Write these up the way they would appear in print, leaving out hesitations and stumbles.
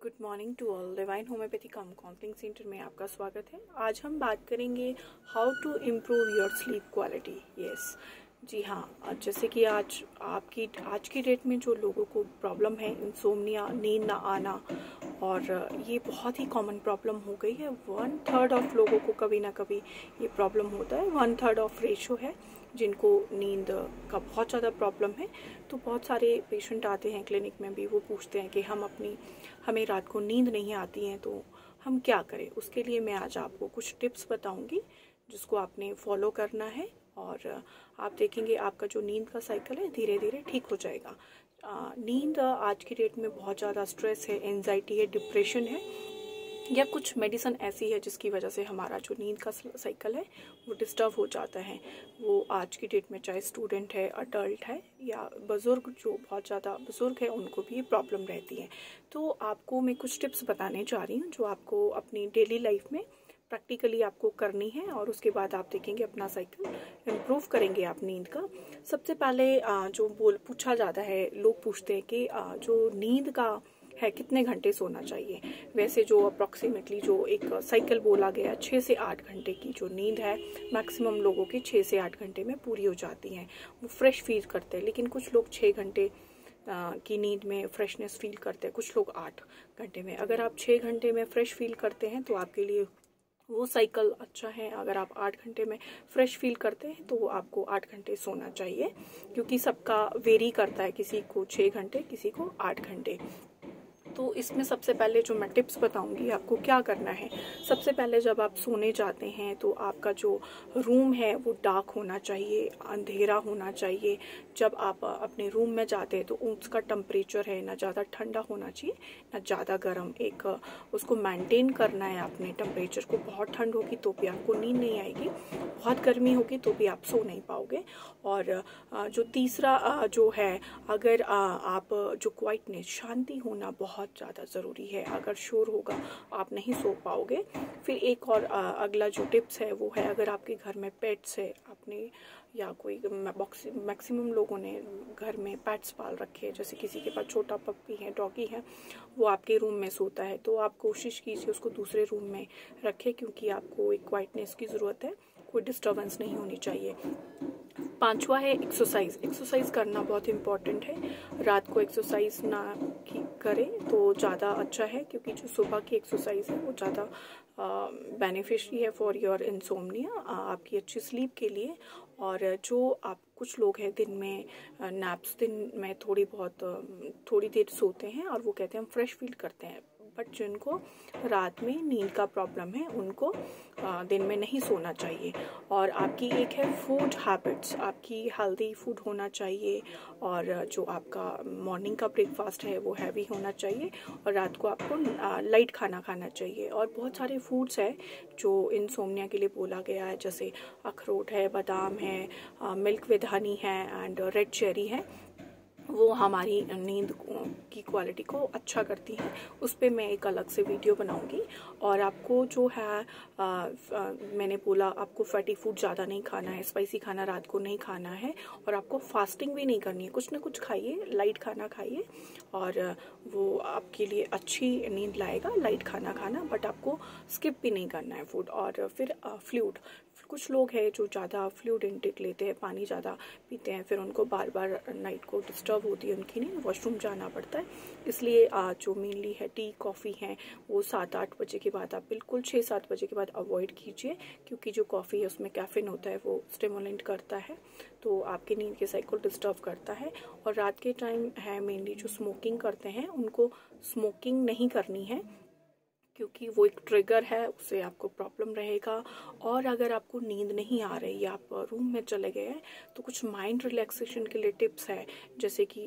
Good morning to all. Divine homeopathy cum counselling centre में आपका स्वागत है। आज हम बात करेंगे how to improve your sleep quality. Yes जी हाँ, जैसे कि आज की डेट में जो लोगों को प्रॉब्लम है इंसोम्निया, नींद ना आना, और ये बहुत ही कॉमन प्रॉब्लम हो गई है। 1/3 ऑफ लोगों को कभी ना कभी ये प्रॉब्लम होता है। 1/3 ऑफ रेशो है जिनको नींद का बहुत ज़्यादा प्रॉब्लम है। तो बहुत सारे पेशेंट आते हैं क्लिनिक में भी, वो पूछते हैं कि हमें रात को नींद नहीं आती है तो हम क्या करें। उसके लिए मैं आज आपको कुछ टिप्स बताऊंगी जिसको आपने फॉलो करना है, और आप देखेंगे आपका जो नींद का साइकिल है धीरे धीरे ठीक हो जाएगा। नींद आज की डेट में बहुत ज़्यादा स्ट्रेस है, एंजाइटी है, डिप्रेशन है, या कुछ मेडिसिन ऐसी है जिसकी वजह से हमारा जो नींद का साइकिल है वो डिस्टर्ब हो जाता है। वो आज की डेट में चाहे स्टूडेंट है, अडल्ट है, या बुज़ुर्ग, जो बहुत ज़्यादा बुज़ुर्ग है उनको भी ये प्रॉब्लम रहती है। तो आपको मैं कुछ टिप्स बताने जा रही हूँ जो आपको अपनी डेली लाइफ में प्रैक्टिकली आपको करनी है, और उसके बाद आप देखेंगे अपना साइकिल इम्प्रूव करेंगे आप नींद का। सबसे पहले जो पूछा जाता है, लोग पूछते हैं कि जो नींद का है कितने घंटे सोना चाहिए। वैसे जो अप्रॉक्सीमेटली जो एक साइकिल बोला गया 6 से 8 घंटे की जो नींद है, मैक्सिमम लोगों की 6 से 8 घंटे में पूरी हो जाती है, वो फ्रेश फील करते हैं। लेकिन कुछ लोग 6 घंटे की नींद में फ्रेशनेस फील करते हैं, कुछ लोग 8 घंटे में। अगर आप 6 घंटे में फ्रेश फील करते हैं तो आपके लिए वो साइकिल अच्छा है। अगर आप 8 घंटे में फ्रेश फील करते हैं तो आपको 8 घंटे सोना चाहिए, क्योंकि सबका वेरी करता है, किसी को 6 घंटे, किसी को 8 घंटे। तो इसमें सबसे पहले जो मैं टिप्स बताऊंगी आपको क्या करना है। सबसे पहले जब आप सोने जाते हैं तो आपका जो रूम है वो डार्क होना चाहिए, अंधेरा होना चाहिए। जब आप अपने रूम में जाते हैं तो उसका टेम्परेचर है ना ज़्यादा ठंडा होना चाहिए ना ज़्यादा गर्म, एक उसको मेंटेन करना है आपने टेम्परेचर को। बहुत ठंड होगी तो भी आपको नींद नहीं आएगी, बहुत गर्मी होगी तो भी आप सो नहीं पाओगे। और जो तीसरा जो है, अगर आप जो क्वाइटनेस, शांति होना बहुत ज़्यादा ज़रूरी है। अगर शोर होगा आप नहीं सो पाओगे। फिर एक और अगला जो टिप्स है वो है, अगर आपके घर में पेट्स है, आपने या कोई मैक्सिमम लोगों ने घर में पेट्स पाल रखे हैं, जैसे किसी के पास छोटा पप्पी है, डॉगी है, वो आपके रूम में सोता है, तो आप कोशिश कीजिए उसको दूसरे रूम में रखें, क्योंकि आपको एक क्वाइटनेस की ज़रूरत है, कोई डिस्टर्बेंस नहीं होनी चाहिए। 5वां है एक्सरसाइज। एक्सरसाइज करना बहुत इम्पॉर्टेंट है। रात को एक्सरसाइज ना करें तो ज़्यादा अच्छा है, क्योंकि जो सुबह की एक्सरसाइज है वो ज़्यादा बेनिफिशियरी है फॉर योर इंसोम्निया, आपकी अच्छी स्लीप के लिए। और जो आप कुछ लोग हैं दिन में नैप्स, दिन में थोड़ी देर सोते हैं और वो कहते हैं हम फ्रेश फील करते हैं, बट जिनको रात में नींद का प्रॉब्लम है उनको दिन में नहीं सोना चाहिए। और आपकी एक है फूड हैबिट्स, आपकी हेल्दी फूड होना चाहिए, और जो आपका मॉर्निंग का ब्रेकफास्ट है वो हैवी होना चाहिए, और रात को आपको लाइट खाना खाना चाहिए। और बहुत सारे फूड्स है जो इंसोम्निया के लिए बोला गया है, जैसे अखरोट है, बादाम है, मिल्क विद हनी है, एंड रेड चेरी है, वो हमारी नींद की क्वालिटी को अच्छा करती हैं। उस पर मैं एक अलग से वीडियो बनाऊंगी। और आपको जो है मैंने बोला आपको फैटी फूड ज़्यादा नहीं खाना है, स्पाइसी खाना रात को नहीं खाना है, और आपको फास्टिंग भी नहीं करनी है। कुछ ना कुछ खाइए, लाइट खाना खाइए, और वो आपके लिए अच्छी नींद लाएगा, लाइट खाना खाना, बट आपको स्किप भी नहीं करना है फूड। और फिर फ्लूइड, कुछ लोग हैं जो ज़्यादा फ्लूइड इंटेक लेते हैं, पानी ज़्यादा पीते हैं, फिर उनको बार बार नाइट को डिस्टर्ब होती है उनकी नींद, वॉशरूम जाना पड़ता है। इसलिए जो मेनली है टी, कॉफ़ी है, वो 7-8 बजे के बाद आप बिल्कुल 6-7 बजे के बाद अवॉइड कीजिए, क्योंकि जो कॉफ़ी है उसमें कैफीन होता है, वो स्टिमुलेंट करता है, तो आपकी नींद के साइकिल डिस्टर्ब करता है। और रात के टाइम है मेनली जो स्मोकिंग करते हैं उनको स्मोकिंग नहीं करनी है, क्योंकि वो एक ट्रिगर है, उससे आपको प्रॉब्लम रहेगा। और अगर आपको नींद नहीं आ रही, आप रूम में चले गए हैं, तो कुछ माइंड रिलैक्सेशन के लिए टिप्स है, जैसे कि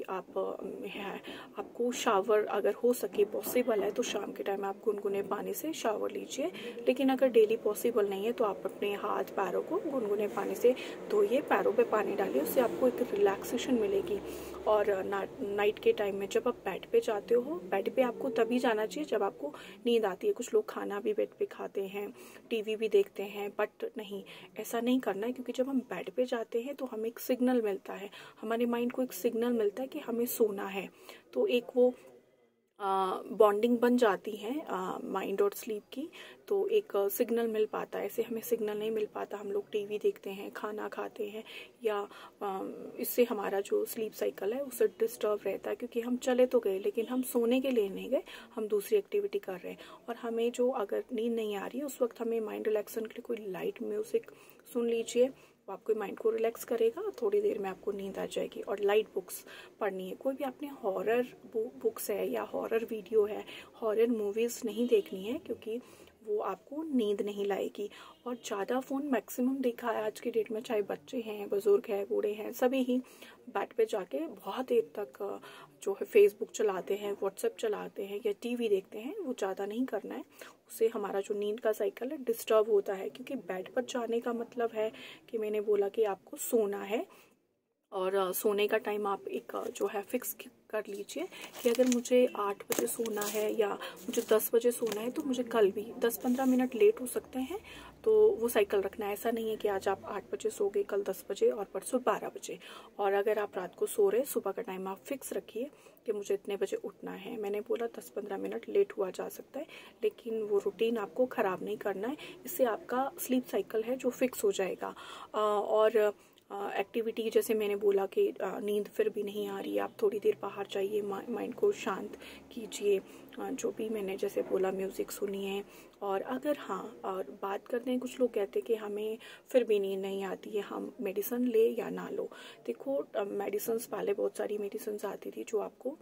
आपको शावर अगर हो सके, पॉसिबल है तो शाम के टाइम आप गुनगुने पानी से शावर लीजिए। लेकिन अगर डेली पॉसिबल नहीं है तो आप अपने हाथ पैरों को गुनगुने पानी से धोइए, पैरों पे पानी डालिए, उससे आपको एक रिलैक्सेशन मिलेगी। और नाइट के टाइम में जब आप बेड पे जाते हो, बेड पे आपको तभी जाना चाहिए जब आपको नींद आती है। कुछ लोग खाना भी बेड पे खाते हैं, टीवी भी देखते हैं, बट नहीं, ऐसा नहीं करना है, क्योंकि जब हम बेड पे जाते हैं तो हमें एक सिग्नल मिलता है, हमारे माइंड को एक सिग्नल मिलता है कि हमें सोना है। तो एक वो बॉन्डिंग बन जाती है माइंड और स्लीप की, तो एक सिग्नल मिल पाता है। ऐसे हमें सिग्नल नहीं मिल पाता, हम लोग टीवी देखते हैं, खाना खाते हैं, या इससे हमारा जो स्लीप साइकिल है उससे डिस्टर्ब रहता है, क्योंकि हम चले तो गए लेकिन हम सोने के लिए नहीं गए, हम दूसरी एक्टिविटी कर रहे हैं। और हमें जो अगर नींद नहीं आ रही है उस वक्त हमें माइंड रिलैक्सेशन के लिए कोई लाइट म्यूजिक सुन लीजिए, वो आपके माइंड को रिलैक्स करेगा, थोड़ी देर में आपको नींद आ जाएगी। और लाइट बुक्स पढ़नी है, कोई भी आपने हॉरर बुक्स है या हॉरर वीडियो है, हॉरर मूवीज़ नहीं देखनी है, क्योंकि वो आपको नींद नहीं लाएगी। और ज़्यादा फ़ोन मैक्सिमम देखा है आज की डेट में, चाहे बच्चे हैं, बुज़ुर्ग हैं, बूढ़े हैं, सभी ही बेड पे जाके बहुत देर तक जो है फेसबुक चलाते हैं, व्हाट्सएप चलाते हैं या टीवी देखते हैं, वो ज़्यादा नहीं करना है। उससे हमारा जो नींद का साइकिल है डिस्टर्ब होता है, क्योंकि बेड पर जाने का मतलब है कि मैंने बोला कि आपको सोना है। और सोने का टाइम आप एक जो है फिक्स कर लीजिए कि अगर मुझे 8 बजे सोना है या मुझे 10 बजे सोना है, तो मुझे कल भी 10-15 मिनट लेट हो सकते हैं, तो वो साइकिल रखना है। ऐसा नहीं है कि आज आप 8 बजे सो गए, कल 10 बजे और परसों 12 बजे। और अगर आप रात को सो रहे, सुबह का टाइम आप फिक्स रखिए कि मुझे इतने बजे उठना है। मैंने बोला 10-15 मिनट लेट हुआ जा सकता है, लेकिन वो रूटीन आपको ख़राब नहीं करना है। इससे आपका स्लीप साइकिल है जो फिक्स हो जाएगा। और एक्टिविटी जैसे मैंने बोला कि नींद फिर भी नहीं आ रही है, आप थोड़ी देर बाहर जाइए, माइंड को शांत कीजिए, जो भी मैंने जैसे बोला म्यूज़िक सुनिए। और अगर और बात करते हैं, कुछ लोग कहते हैं कि हमें फिर भी नींद नहीं आती है, हम मेडिसिन ले या ना लो। देखो मेडिसिन पहले बहुत सारी मेडिसिन आती थी जो आपको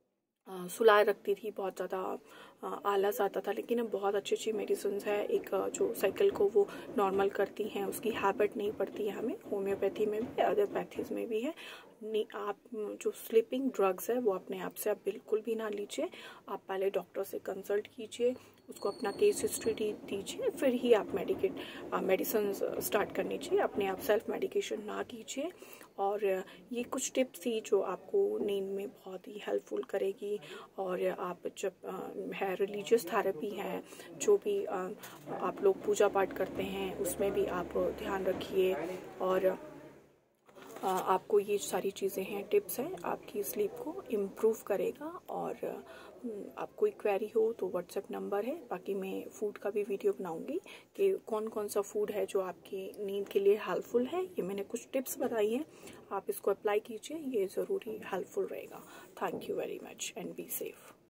सुलाए रखती थी, बहुत ज़्यादा आलस आता था, लेकिन अब बहुत अच्छी अच्छी मेडिसिन है, एक जो साइकिल को वो नॉर्मल करती हैं, उसकी हैबिट नहीं पड़ती है हमें। होम्योपैथी में भी, अदर पैथीज में भी है। आप जो स्लीपिंग ड्रग्स है वो अपने आप से आप बिल्कुल भी ना लीजिए, आप पहले डॉक्टर से कंसल्ट कीजिए, उसको अपना केस हिस्ट्री दीजिए, फिर ही आप मेडिसिन स्टार्ट करनी चाहिए। अपने आप सेल्फ मेडिकेशन ना कीजिए। और ये कुछ टिप्स थी जो आपको नींद में बहुत ही हेल्पफुल करेगी। और आप जब है रिलीजियस थेरेपी है, जो भी आप लोग पूजा पाठ करते हैं, उसमें भी आप ध्यान रखिए। और आपको ये सारी चीज़ें हैं, टिप्स हैं, आपकी स्लीप को इम्प्रूव करेगा। और आप कोई क्वेरी हो तो व्हाट्सएप नंबर है। बाकी मैं फूड का भी वीडियो बनाऊंगी कि कौन कौन सा फूड है जो आपकी नींद के लिए हेल्पफुल है। ये मैंने कुछ टिप्स बताई हैं, आप इसको अप्लाई कीजिए, ये ज़रूरी हेल्पफुल रहेगा। Thank you very much and be safe.